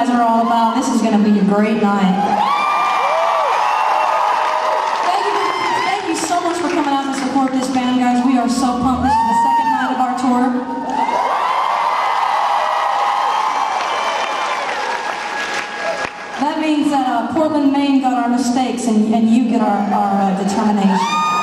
guys are all about. This is going to be a great night. Thank you so much for coming out to support this band, guys. We are so pumped. This is the second night of our tour. That means that Portland, Maine got our mistakes, and you get our determination.